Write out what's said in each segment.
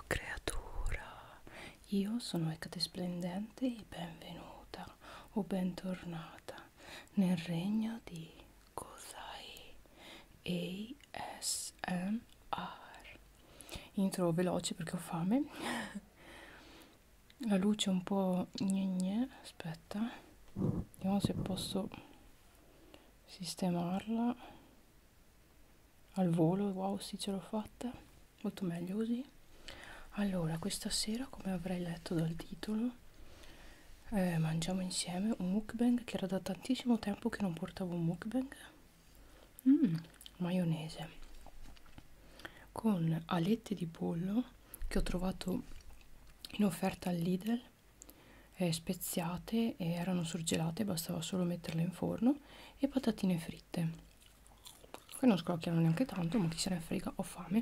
creatura, io sono Ecate Splendente e benvenuta o bentornata nel regno di Kozai ASMR. Intro veloce perché ho fame. La luce è un po' gne, aspetta, vediamo se posso sistemarla al volo. Wow, sì, ce l'ho fatta, molto meglio così. Allora, questa sera, come avrei letto dal titolo, mangiamo insieme un mukbang, che era da tantissimo tempo che non portavo un mukbang. Maionese con alette di pollo che ho trovato in offerta al Lidl, speziate e erano surgelate, bastava solo metterle in forno, e patatine fritte che non scrocchiano neanche tanto, ma chi se ne frega, ho fame.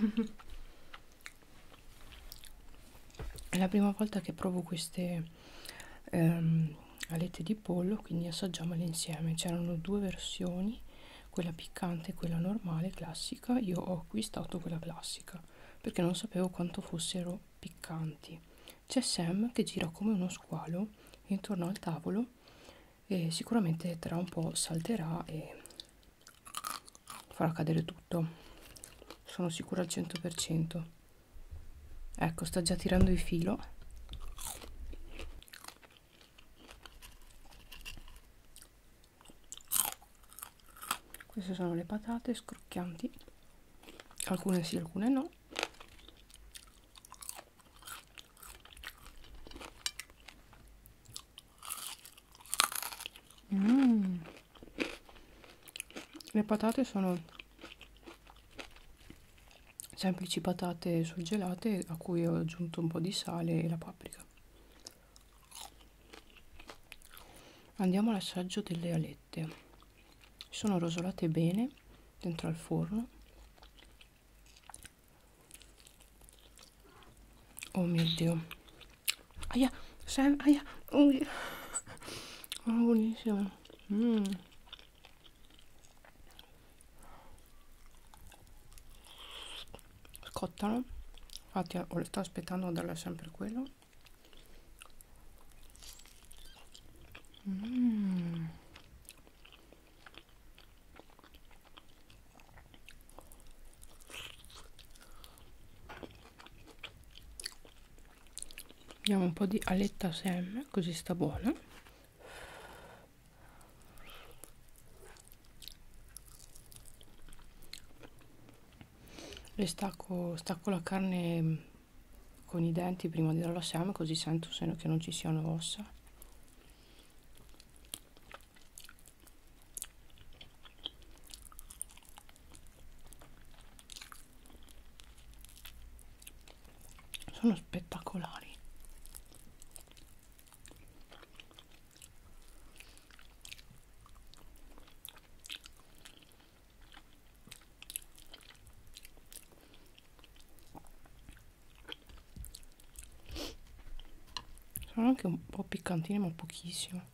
È la prima volta che provo queste alette di pollo, quindi assaggiamole insieme. C'erano due versioni, quella piccante e quella normale, classica. Io ho acquistato quella classica perché non sapevo quanto fossero piccanti. C'è Sam che gira come uno squalo intorno al tavolo e sicuramente tra un po' salterà e farà cadere tutto, sono sicura al 100%. Ecco, sta già tirando il filo. Queste sono le patate scrocchianti, alcune sì, alcune no. Le patate sono semplici patate surgelate a cui ho aggiunto un po' di sale e la paprika. Andiamo all'assaggio delle alette. Sono rosolate bene dentro al forno. Oh mio Dio, aia, Sam, aia, oh, buonissimo. Scottano, infatti sto aspettando di darle sempre quello. Diamo un po' di aletta Sam, così sta buona. E stacco la carne con i denti prima di darla Sam, così sento che non ci siano ossa. Sono spettacolari. Sono anche un po' piccantine, ma pochissimo.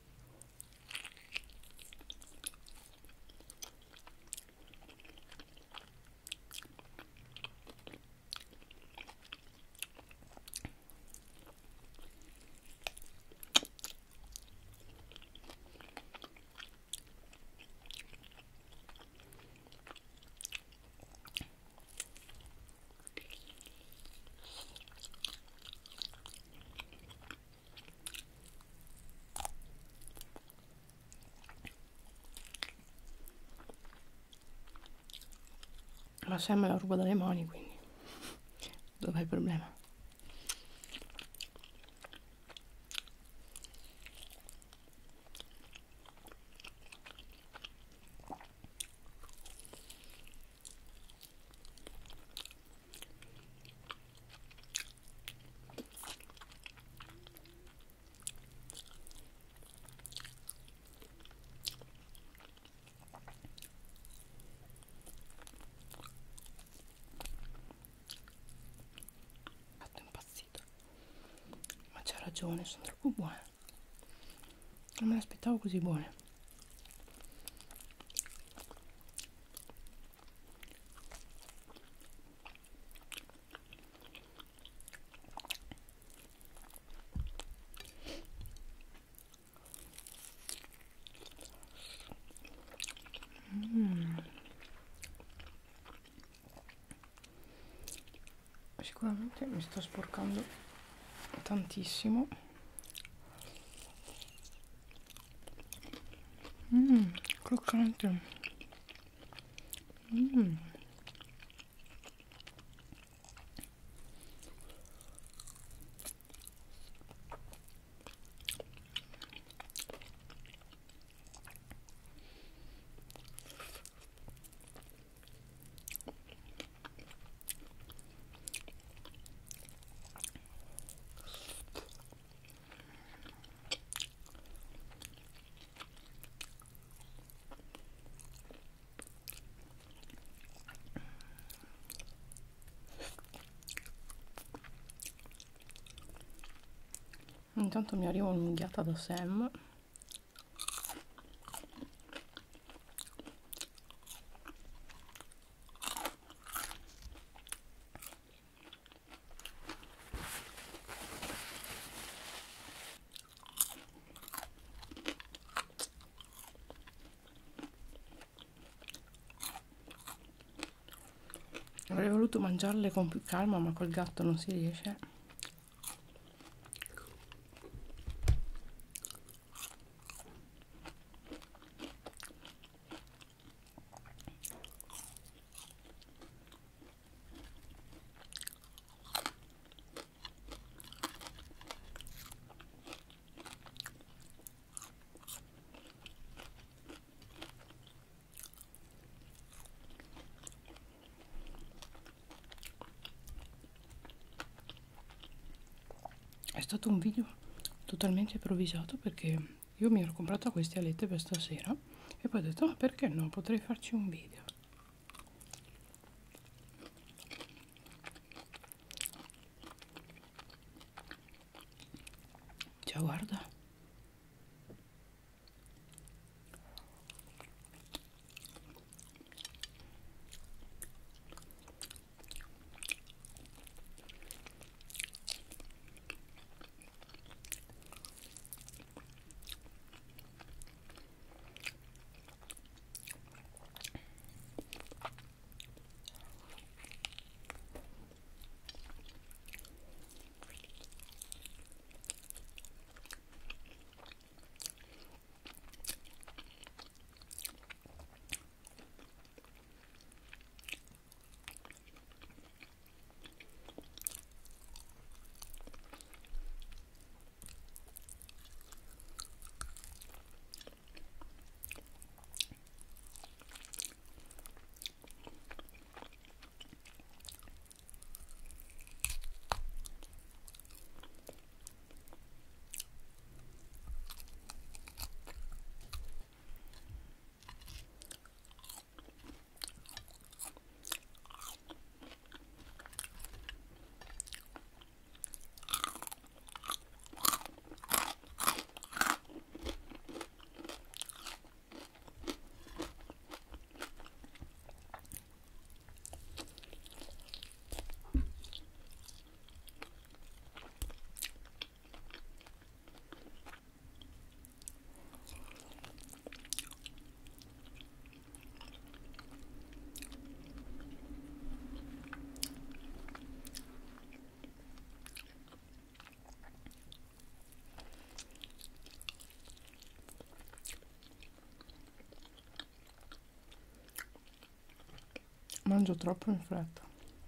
Ma Sam me la ruba dalle mani, quindi dov'è il problema? Fatto impazzito. Ma c'ha ragione, sono troppo buone. Non me l'aspettavo così buone. Sicuramente mi sto sporcando tantissimo. Croccante. Intanto mi arriva un'unghiata da Sam. Avrei voluto mangiarle con più calma, ma col gatto non si riesce. È stato un video totalmente improvvisato perché io mi ero comprata queste alette per stasera e poi ho detto, ma perché no, potrei farci un video. Cioè, guarda. Mangio troppo in fretta.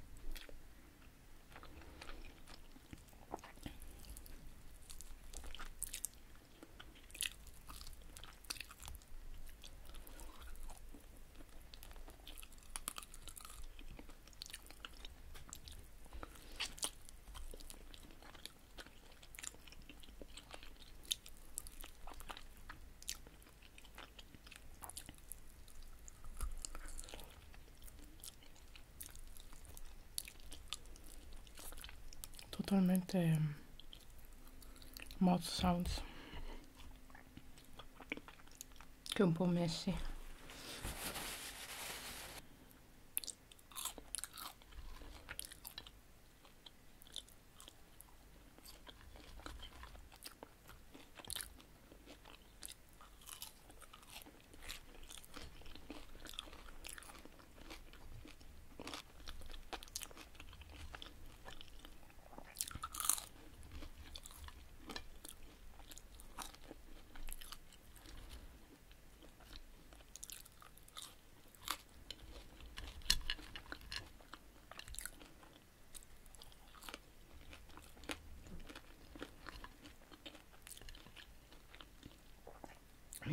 Totalmente mouth sounds che un po' messi.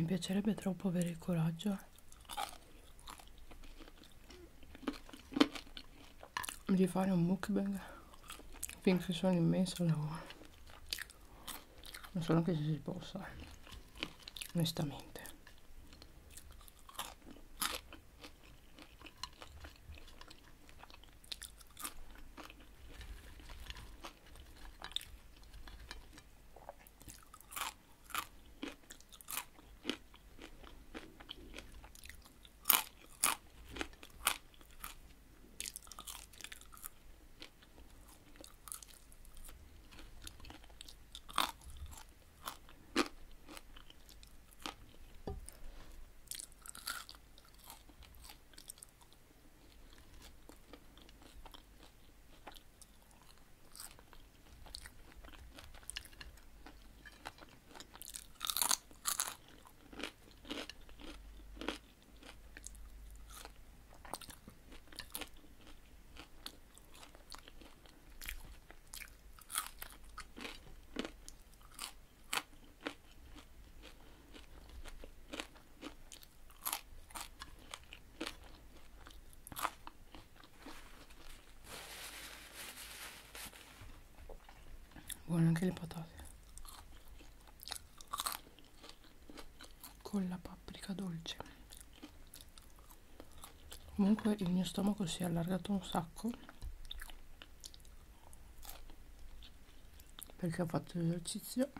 Mi piacerebbe troppo avere il coraggio di fare un mukbang finché sono immensa al lavoro. Non so neanche se si possa, onestamente. Buone anche le patate con la paprika dolce. Comunque il mio stomaco si è allargato un sacco perché ho fatto esercizio.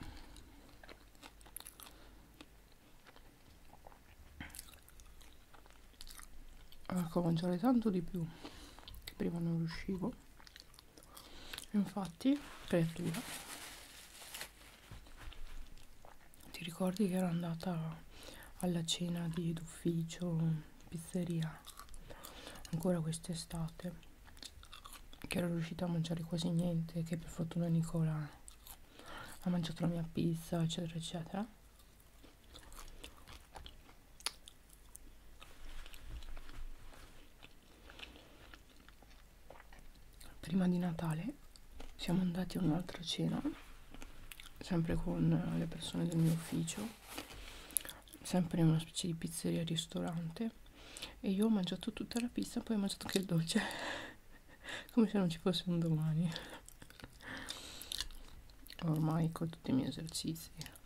Ecco, mangiare tanto di più che prima non riuscivo. Infatti, creatura, ti ricordi che ero andata alla cena d'ufficio, pizzeria, ancora quest'estate, che ero riuscita a mangiare quasi niente, che per fortuna Nicola ha mangiato la mia pizza, eccetera, eccetera. Prima di Natale siamo andati a un'altra cena, sempre con le persone del mio ufficio, sempre in una specie di pizzeria ristorante, e io ho mangiato tutta la pizza, poi ho mangiato anche il dolce come se non ci fosse un domani. Ormai con tutti i miei esercizi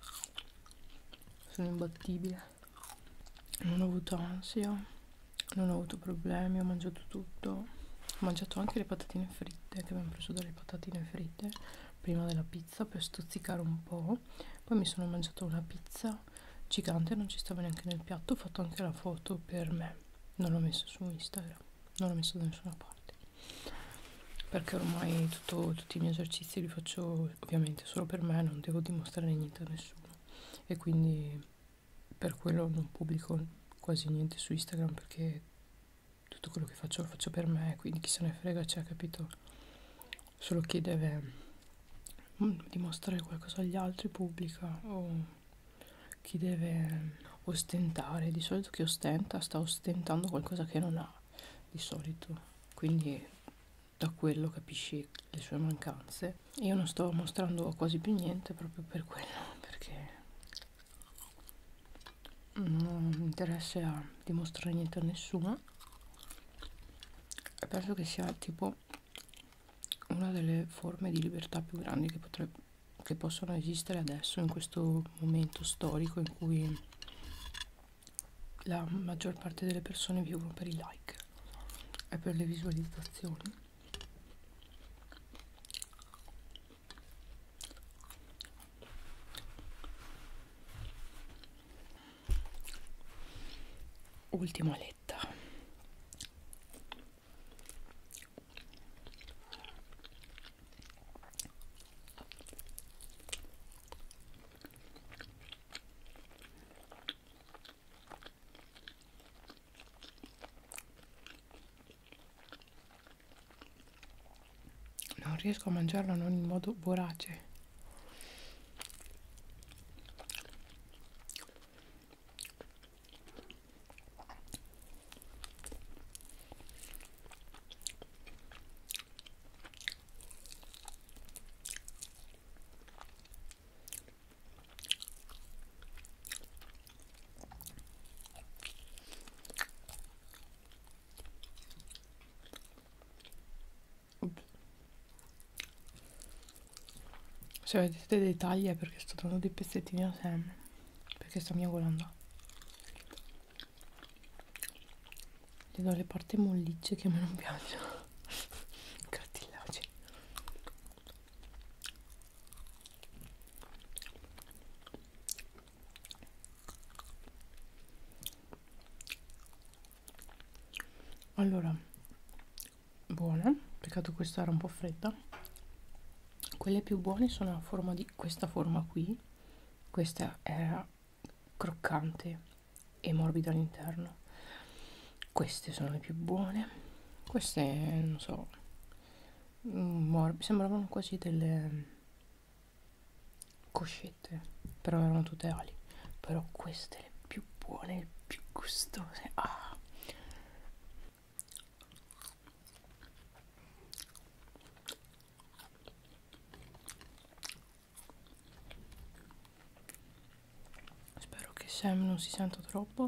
sono imbattibile, non ho avuto ansia, non ho avuto problemi, ho mangiato tutto. Ho mangiato anche le patatine fritte, che abbiamo preso delle patatine fritte prima della pizza per stuzzicare un po'. Poi mi sono mangiata una pizza gigante, non ci stava neanche nel piatto. Ho fatto anche la foto per me, non l'ho messa su Instagram, non l'ho messa da nessuna parte, perché ormai tutti i miei esercizi li faccio ovviamente solo per me, non devo dimostrare niente a nessuno, e quindi per quello non pubblico quasi niente su Instagram, perché tutto quello che faccio lo faccio per me, quindi chi se ne frega, c'è, capito? Solo chi deve dimostrare qualcosa agli altri pubblica, o chi deve ostentare. Di solito chi ostenta sta ostentando qualcosa che non ha, di solito, quindi da quello capisci le sue mancanze. Io non sto mostrando quasi più niente proprio per quello, perché non mi interessa dimostrare niente a nessuno, e penso che sia tipo una delle forme di libertà più grandi che possono esistere adesso, in questo momento storico in cui la maggior parte delle persone vivono per i like e per le visualizzazioni. Ultima letta. Non riesco a mangiarla non in modo vorace. Se vedete dei tagli è perché sto dando dei pezzettini a Sam, perché sta miagolando. Gli do le parti mollicce che a me non piacciono. Cartilagine. Allora, buona, peccato questa era un po' fredda. Quelle più buone sono a forma di questa forma qui. Questa era croccante e morbida all'interno. Queste sono le più buone. Queste, non so, sembravano quasi delle coscette, però erano tutte ali. Però queste le più buone, le più gustose. Ah. Spero che Sam non si senta troppo.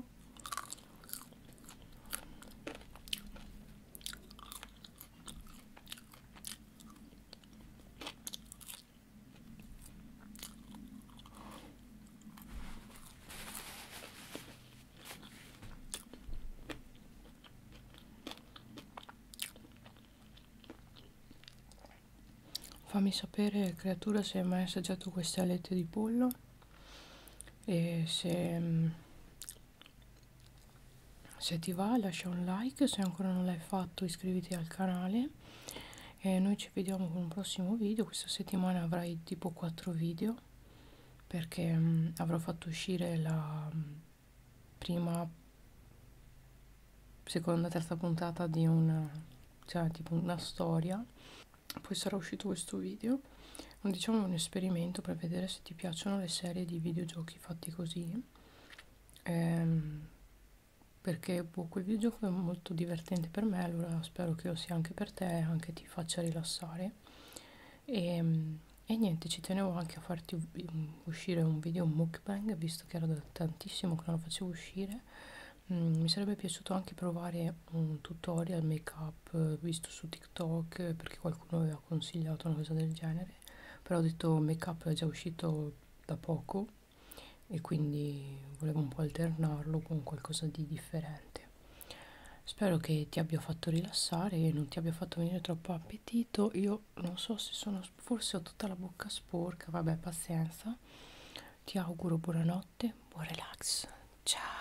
Fammi sapere, creatura, se hai mai assaggiato queste alette di pollo e se ti va lascia un like, se ancora non l'hai fatto iscriviti al canale e noi ci vediamo con un prossimo video. Questa settimana avrai tipo 4 video perché avrò fatto uscire la prima, seconda, terza puntata di una, cioè tipo una storia. Poi sarà uscito questo video, diciamo un esperimento per vedere se ti piacciono le serie di videogiochi fatti così, perché quel videogioco è molto divertente per me, allora spero che lo sia anche per te e anche ti faccia rilassare. E niente, ci tenevo anche a farti uscire un video mukbang, visto che era da tantissimo che non lo facevo uscire. Mi sarebbe piaciuto anche provare un tutorial make up visto su TikTok, perché qualcuno aveva consigliato una cosa del genere, però ho detto make up è già uscito da poco e quindi volevo un po' alternarlo con qualcosa di differente. Spero che ti abbia fatto rilassare e non ti abbia fatto venire troppo appetito. Io non so se sono, forse ho tutta la bocca sporca, vabbè, pazienza. Ti auguro buonanotte, buon relax. Ciao.